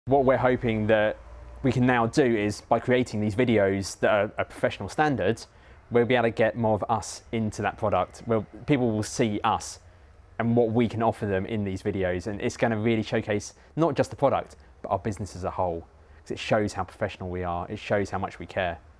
What we're hoping that we can now do is, by creating these videos that are a professional standard, we'll be able to get more of us into that product, where people will see us and what we can offer them in these videos. And it's going to really showcase not just the product, but our business as a whole, because it shows how professional we are, it shows how much we care.